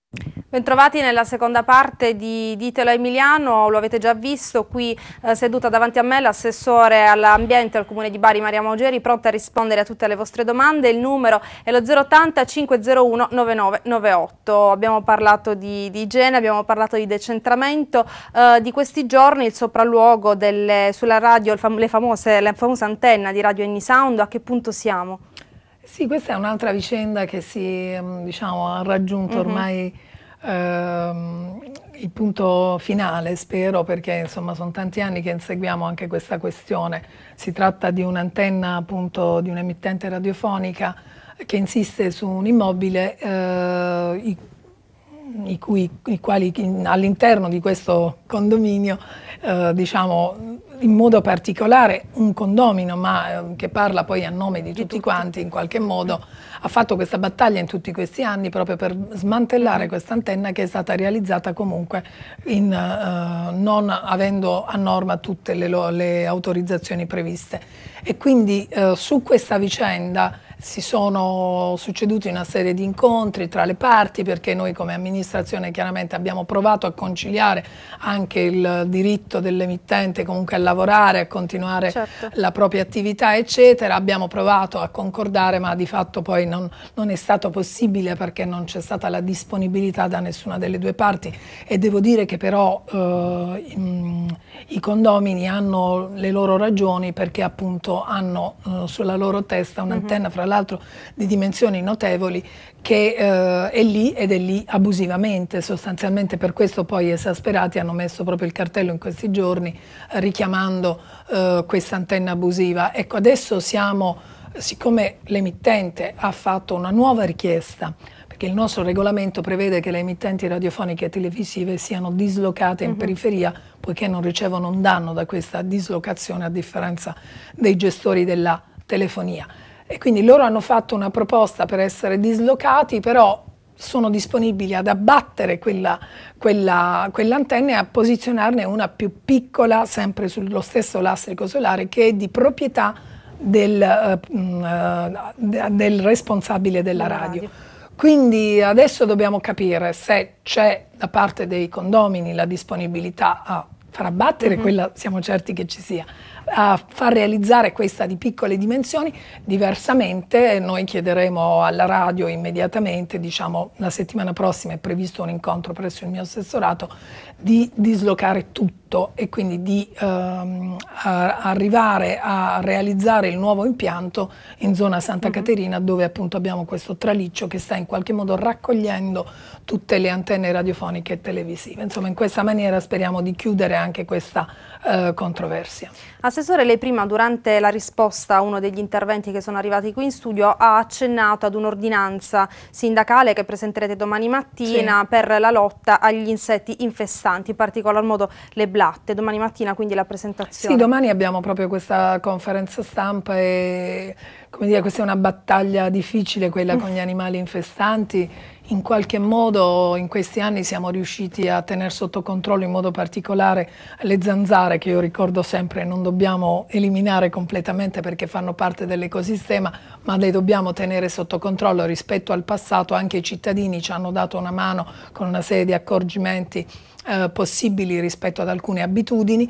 Bentrovati nella seconda parte di Ditelo a Emiliano, lo avete già visto, qui seduta davanti a me l'assessore all'ambiente al Comune di Bari Maria Maugeri, pronta a rispondere a tutte le vostre domande. Il numero è lo 080 501 9998. Abbiamo parlato di igiene, abbiamo parlato di decentramento, di questi giorni il sopralluogo sulla radio, la famosa antenna di Radio Enisound, a che punto siamo? Sì, questa è un'altra vicenda che diciamo, ha raggiunto ormai il punto finale, spero, perché insomma sono tanti anni che inseguiamo anche questa questione. Si tratta di un'antenna, appunto, di un'emittente radiofonica che insiste su un immobile i quali all'interno di questo condominio, diciamo, in modo particolare un condomino, ma che parla poi a nome di tutti quanti, in qualche modo ha fatto questa battaglia in tutti questi anni proprio per smantellare questa antenna, che è stata realizzata comunque non avendo a norma tutte le autorizzazioni previste. E quindi su questa vicenda si sono succeduti una serie di incontri tra le parti, perché noi come amministrazione chiaramente abbiamo provato a conciliare anche il diritto dell'emittente comunque a lavorare, a continuare la propria attività eccetera. Abbiamo provato a concordare, ma di fatto poi non è stato possibile, perché non c'è stata la disponibilità da nessuna delle due parti. E devo dire che però i condomini hanno le loro ragioni, perché appunto hanno sulla loro testa un'antenna, fra l'altro di dimensioni notevoli, che è lì ed è lì abusivamente. Sostanzialmente per questo poi esasperati hanno messo proprio il cartello in questi giorni richiamando questa antenna abusiva. Ecco, adesso siccome l'emittente ha fatto una nuova richiesta, perché il nostro regolamento prevede che le emittenti radiofoniche e televisive siano dislocate in periferia, poiché non ricevono un danno da questa dislocazione, a differenza dei gestori della telefonia. E quindi loro hanno fatto una proposta per essere dislocati, però sono disponibili ad abbattere quell'antenna e a posizionarne una più piccola, sempre sullo stesso lastrico solare, che è di proprietà del responsabile della radio. Quindi adesso dobbiamo capire se c'è da parte dei condomini la disponibilità a far abbattere, quella siamo certi che ci sia, a far realizzare questa di piccole dimensioni. Diversamente noi chiederemo alla radio immediatamente, diciamo la settimana prossima è previsto un incontro presso il mio assessorato, di dislocare tutto e quindi di arrivare a realizzare il nuovo impianto in zona Santa Caterina, dove appunto abbiamo questo traliccio che sta in qualche modo raccogliendo tutte le antenne radiofoniche e televisive. Insomma, in questa maniera speriamo di chiudere anche questa controversia. Assessore, lei prima durante la risposta a uno degli interventi che sono arrivati qui in studio ha accennato ad un'ordinanza sindacale che presenterete domani mattina per la lotta agli insetti infestanti, in particolar modo le blatte. Domani mattina quindi la presentazione. Sì, domani abbiamo proprio questa conferenza stampa e, come dire, questa è una battaglia difficile, quella con gli animali infestanti. In qualche modo in questi anni siamo riusciti a tenere sotto controllo, in modo particolare le zanzare, che io ricordo sempre non dobbiamo eliminare completamente perché fanno parte dell'ecosistema, ma le dobbiamo tenere sotto controllo rispetto al passato. Anche i cittadini ci hanno dato una mano con una serie di accorgimenti possibili rispetto ad alcune abitudini.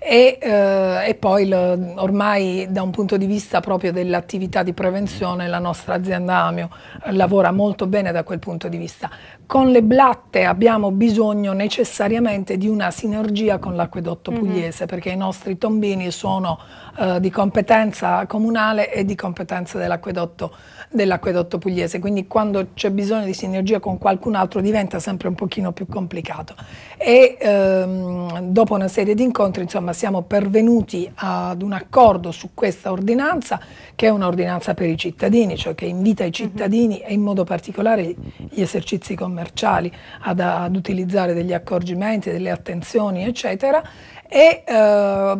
E poi ormai da un punto di vista proprio dell'attività di prevenzione la nostra azienda Amio lavora molto bene da quel punto di vista. Con le blatte abbiamo bisogno necessariamente di una sinergia con l'acquedotto pugliese, perché i nostri tombini sono di competenza comunale e di competenza dell'acquedotto pugliese, quindi quando c'è bisogno di sinergia con qualcun altro diventa sempre un pochino più complicato. E dopo una serie di incontri, insomma, siamo pervenuti ad un accordo su questa ordinanza, che è un'ordinanza per i cittadini, cioè che invita i cittadini e in modo particolare gli esercizi commerciali ad utilizzare degli accorgimenti, delle attenzioni eccetera, e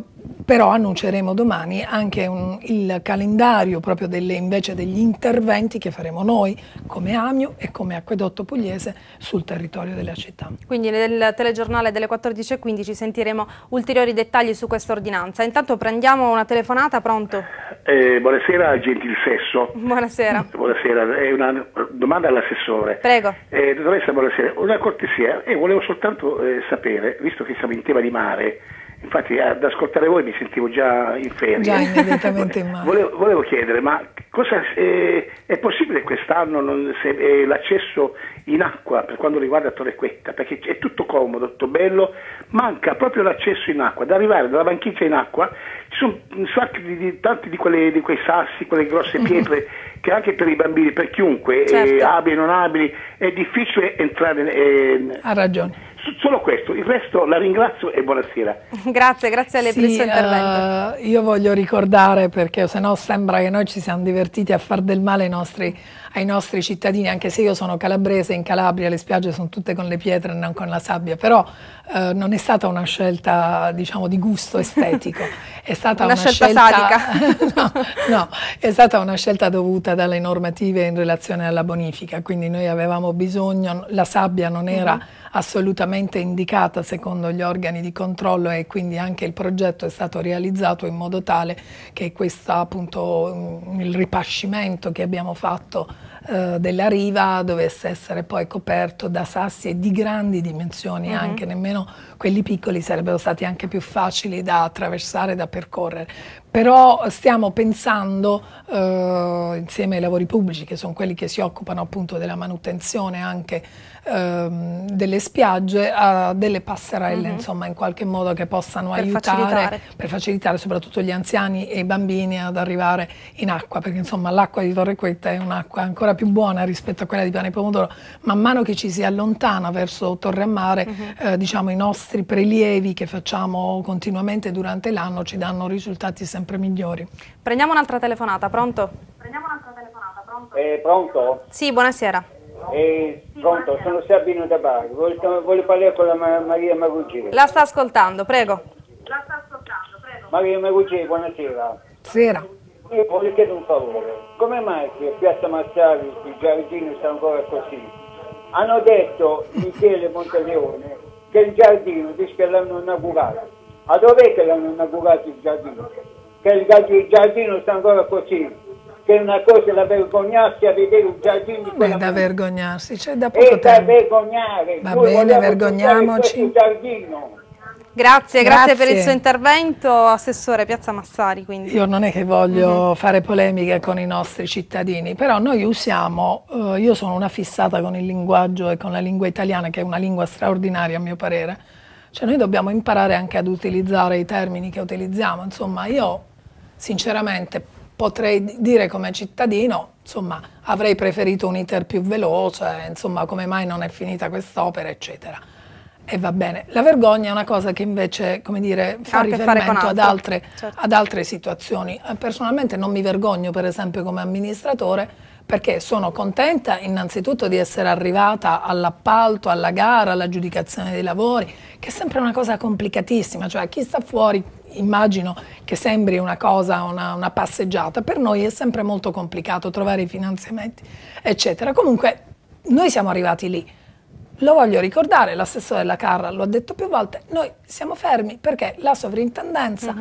Però annunceremo domani anche il calendario proprio invece degli interventi che faremo noi come AMIU e come Acquedotto Pugliese sul territorio della città. Quindi nel telegiornale delle 14:15 sentiremo ulteriori dettagli su questa ordinanza. Intanto prendiamo una telefonata, pronto? Buonasera, Gentil Sesso. Buonasera. Buonasera, è una domanda all'assessore. Prego. Dottoressa, buonasera, una cortesia, volevo soltanto sapere, visto che siamo in tema di mare, infatti ad ascoltare voi mi sentivo già in ferie. Già immediatamente in mare. Volevo chiedere, ma cosa è possibile quest'anno l'accesso in acqua per quando riguarda Torrequetta? Perché è tutto comodo, tutto bello, manca proprio l'accesso in acqua. Da arrivare dalla banchina in acqua ci sono un sacco tanti di quei sassi, quelle grosse pietre che anche per i bambini, per chiunque, certo, abili e non abili, è difficile entrare. Ha ragione. Solo questo, il resto la ringrazio e buonasera. Grazie a lei per il suo intervento. Io voglio ricordare, perché se no sembra che noi ci siamo divertiti a far del male ai nostri cittadini, anche se io sono calabrese, in Calabria le spiagge sono tutte con le pietre e non con la sabbia, però non è stata una scelta, diciamo, di gusto estetico, è stata una scelta sadica. no, è stata una scelta dovuta dalle normative in relazione alla bonifica, quindi noi avevamo bisogno, la sabbia non era assolutamente indicata secondo gli organi di controllo, e quindi anche il progetto è stato realizzato in modo tale che questo, appunto, il ripascimento che abbiamo fatto della riva dovesse essere poi coperto da sassi di grandi dimensioni, anche nemmeno quelli piccoli sarebbero stati anche più facili da attraversare, da percorrere. Però stiamo pensando, insieme ai lavori pubblici, che sono quelli che si occupano appunto della manutenzione anche delle spiagge, a delle passerelle, insomma, in qualche modo che possano aiutare, per facilitare soprattutto gli anziani e i bambini ad arrivare in acqua, perché insomma l'acqua di Torrequetta è un'acqua ancora più buona rispetto a quella di Pane Pomodoro. Man mano che ci si allontana verso Torremare, diciamo, i nostri prelievi che facciamo continuamente durante l'anno ci danno risultati sempre migliori. Prendiamo un'altra telefonata, pronto? Pronto? Sì, buonasera. Pronto, sono Sabino da Bari, voglio parlare con la Maria Maruggeri. La sta ascoltando, prego. Maria Maruggeri, buonasera. Sera. Io voglio chiedere un favore, come mai che Piazza Mazzari, i giardini sono ancora così? Hanno detto Michele Monteleone che il giardino, dice che l'hanno inaugurato. A dov'è che l'hanno inaugurato il giardino? Che il giardino sta ancora così? Che è una cosa da vergognarsi a vedere un giardino di quella. Non è da vergognarsi, c'è da poco tempo. È da vergognare. Va bene, vergogniamoci. Grazie per il suo intervento, Assessore. Piazza Mazzari, quindi. Io non è che voglio fare polemiche con i nostri cittadini, però noi usiamo, io sono una fissata con il linguaggio e con la lingua italiana, che è una lingua straordinaria a mio parere, cioè noi dobbiamo imparare anche ad utilizzare i termini che utilizziamo. Insomma, io sinceramente potrei dire come cittadino, insomma, avrei preferito un iter più veloce, insomma, come mai non è finita quest'opera, eccetera. E va bene. La vergogna è una cosa che invece, come dire, fa riferimento ad altre situazioni. Personalmente non mi vergogno, per esempio, come amministratore, perché sono contenta innanzitutto di essere arrivata all'appalto, alla gara, all'aggiudicazione dei lavori, che è sempre una cosa complicatissima, cioè a chi sta fuori immagino che sembri una cosa, una passeggiata, per noi è sempre molto complicato trovare i finanziamenti, eccetera. Comunque noi siamo arrivati lì. Lo voglio ricordare, l'assessore della Carra lo ha detto più volte, noi siamo fermi perché la sovrintendenza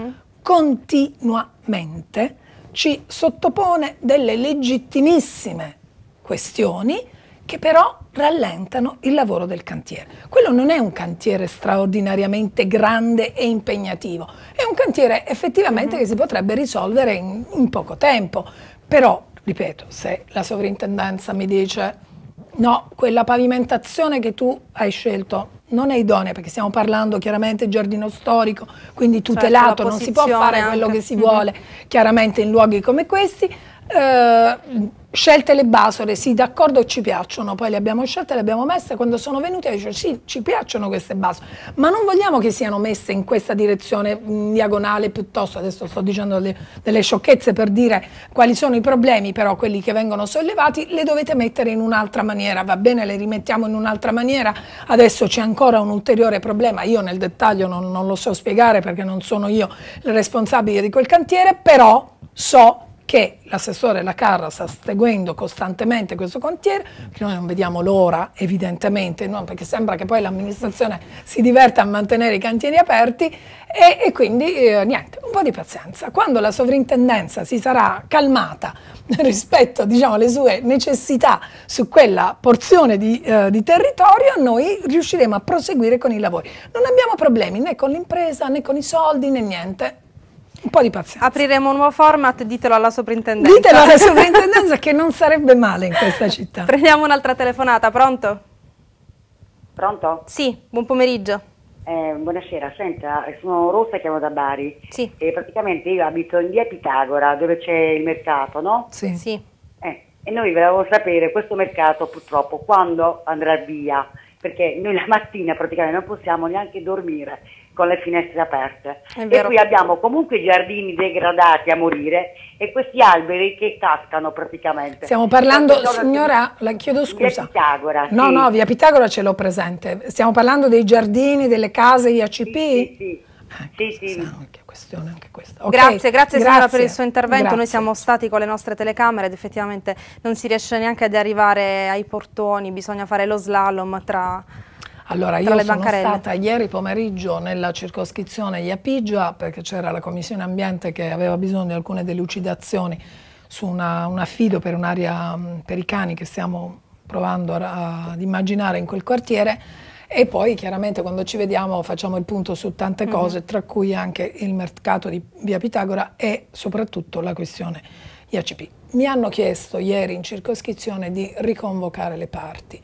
continuamente ci sottopone delle legittimissime questioni che però rallentano il lavoro del cantiere. Quello non è un cantiere straordinariamente grande e impegnativo, è un cantiere effettivamente che si potrebbe risolvere in poco tempo, però, ripeto, se la sovrintendenza mi dice no, quella pavimentazione che tu hai scelto non è idonea, perché stiamo parlando chiaramente di giardino storico, quindi tutelato, non si può fare quello che si vuole chiaramente in luoghi come questi, scelte le basole, sì, d'accordo, ci piacciono, poi le abbiamo scelte, le abbiamo messe, quando sono venute dice sì, ci piacciono queste basole, ma non vogliamo che siano messe in questa direzione diagonale, piuttosto, adesso sto dicendo delle sciocchezze per dire quali sono i problemi, però quelli che vengono sollevati le dovete mettere in un'altra maniera, va bene, le rimettiamo in un'altra maniera, adesso c'è ancora un ulteriore problema, io nel dettaglio non lo so spiegare perché non sono io il responsabile di quel cantiere, però so che l'assessore La Carra sta seguendo costantemente questo cantiere, che noi non vediamo l'ora evidentemente, no? Perché sembra che poi l'amministrazione si diverta a mantenere i cantieri aperti e quindi niente, un po' di pazienza. Quando la sovrintendenza si sarà calmata rispetto, diciamo, alle sue necessità su quella porzione di territorio, noi riusciremo a proseguire con i lavori. Non abbiamo problemi né con l'impresa né con i soldi né niente. Un po' di pazienza. Apriremo un nuovo format, ditelo alla sovrintendenza. Ditelo alla sovrintendenza che non sarebbe male in questa città. Prendiamo un'altra telefonata, pronto? Pronto? Sì, buon pomeriggio. Buonasera, senta, sono Rosa e chiamo da Bari. Sì. E praticamente io abito in via Pitagora, dove c'è il mercato, no? Sì. Sì. E noi volevamo sapere questo mercato purtroppo quando andrà via, perché noi la mattina praticamente non possiamo neanche dormire con le finestre aperte. E qui abbiamo comunque giardini degradati a morire e questi alberi che cascano praticamente. Stiamo parlando, signora, la chiedo scusa. Via Pitagora. No, sì. no, via Pitagora ce l'ho presente. Stiamo parlando dei giardini, delle case IACP? Sì, sì. Che questione anche questa. Okay, grazie signora per il suo intervento. Grazie. Noi siamo stati con le nostre telecamere ed effettivamente non si riesce neanche ad arrivare ai portoni, bisogna fare lo slalom tra... Allora, io sono stata ieri pomeriggio nella circoscrizione Iapigia perché c'era la Commissione Ambiente che aveva bisogno di alcune delucidazioni su un affido per un'area per i cani che stiamo provando ad immaginare in quel quartiere e poi chiaramente quando ci vediamo facciamo il punto su tante cose, tra cui anche il mercato di via Pitagora e soprattutto la questione IACP. Mi hanno chiesto ieri in circoscrizione di riconvocare le parti.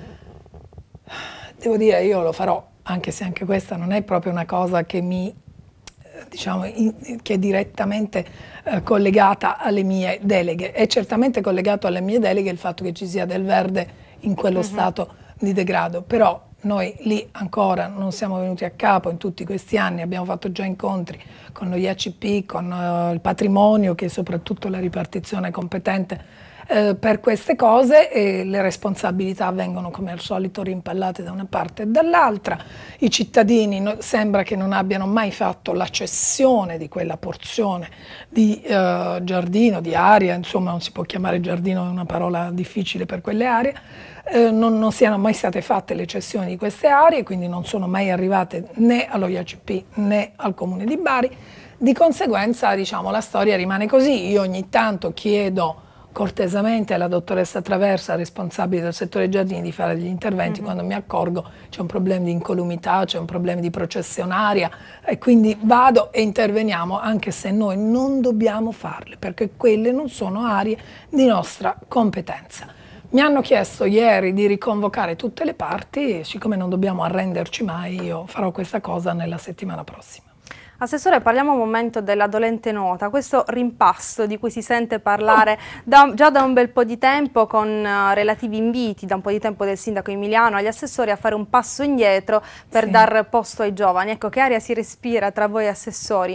Devo dire, io lo farò, anche se anche questa non è proprio una cosa che che è direttamente collegata alle mie deleghe. È certamente collegato alle mie deleghe il fatto che ci sia del verde in quello stato di degrado, però noi lì ancora non siamo venuti a capo in tutti questi anni, abbiamo fatto già incontri con lo IACP, con il patrimonio, che è soprattutto la ripartizione competente per queste cose, e le responsabilità vengono come al solito rimpallate da una parte e dall'altra. I cittadini sembra che non abbiano mai fatto la cessione di quella porzione di giardino, di area, insomma non si può chiamare giardino, è una parola difficile per quelle aree, non siano mai state fatte le cessioni di queste aree, quindi non sono mai arrivate né allo IACP né al Comune di Bari, di conseguenza diciamo la storia rimane così. Io ogni tanto chiedo cortesemente alla dottoressa Traversa, responsabile del settore giardini, di fare degli interventi quando mi accorgo c'è un problema di incolumità, c'è un problema di processionaria e quindi vado e interveniamo, anche se noi non dobbiamo farle perché quelle non sono aree di nostra competenza. Mi hanno chiesto ieri di riconvocare tutte le parti e siccome non dobbiamo arrenderci mai, io farò questa cosa nella settimana prossima. Assessore, parliamo un momento della dolente nota, questo rimpasto di cui si sente parlare già da un bel po' di tempo, con relativi inviti da un po' di tempo del sindaco Emiliano agli assessori a fare un passo indietro per dar posto ai giovani. Ecco, che aria si respira tra voi assessori